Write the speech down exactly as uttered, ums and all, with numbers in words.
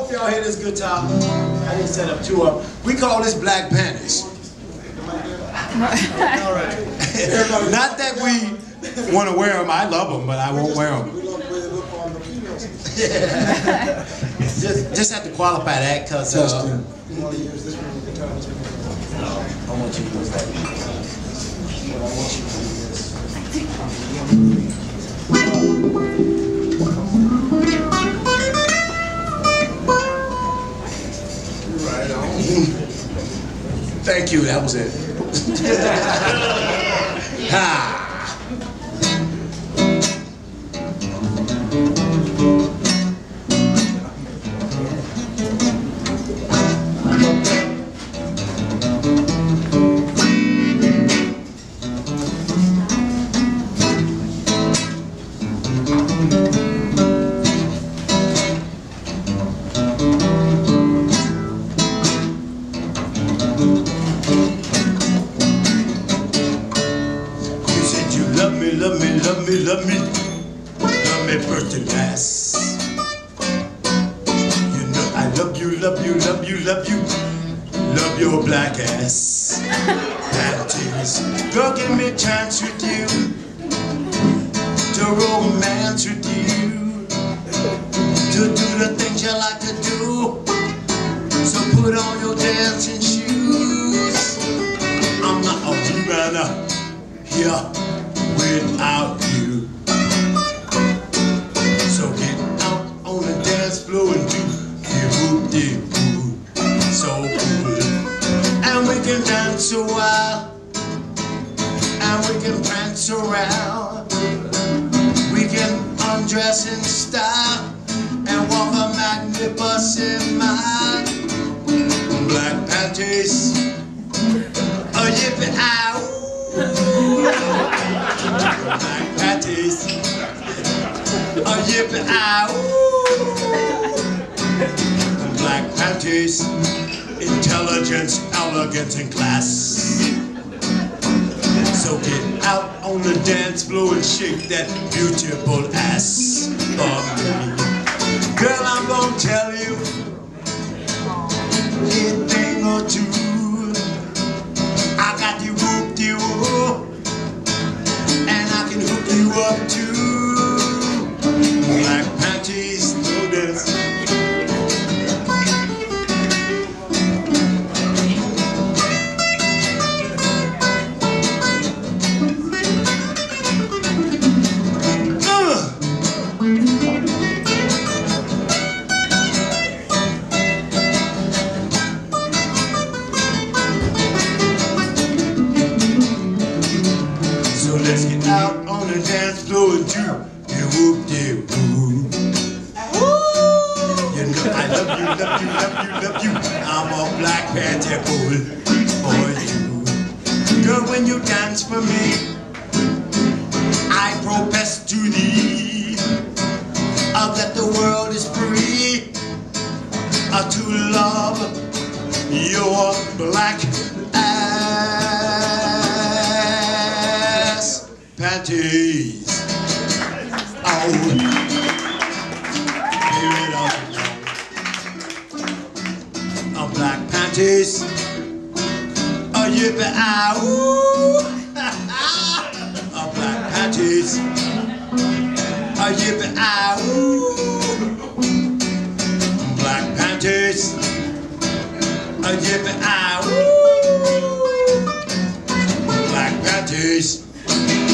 hope y'all hear this guitar. I didn't set up two of them. We call this Black Panties. All right. Not that we want to wear them. I love them, but I won't wear them. Yeah. just, just have to qualify that because uh, I want you to use that. I want you to use Right on. Thank you. That was it. Ha. Love me, love me, love me, love me, love me first and last. You know I love you, love you, love you, love you, love your black ass. Panties, girl, give me a chance with you, to romance with you, to do the things you like to do. So put on your dancing shoes. I'm not a runner here without you. So get out on the dance floor and do the whoop-de-woo. So cool. And we can dance a while, and we can prance around. We can undress in style and walk a magnificent mile. Black panties, oh yippee-ow. Black panties, oh yippee-ow. Black panties, intelligence, elegance, and class. So get out on the dance floor and shake that beautiful ass for me. Girl, I'm gonna tell you a thing or two. I got the whoop-de-woo, and I can hook you up too. Black panties, no dance. So let's get out on the dance floor and do the whoop-de-woo. You know I love you, love you, love you, love you. I'm a black panty fool for you. Girl, when you dance for me, I profess to thee uh, that the world is free uh, to love your black ass panties. Oh, here it is. Oh, black panties. Oh, yippee-ow. Oh, black panties. Oh, yippee-ow. Black panties. Oh, yippee-ow. Black panties.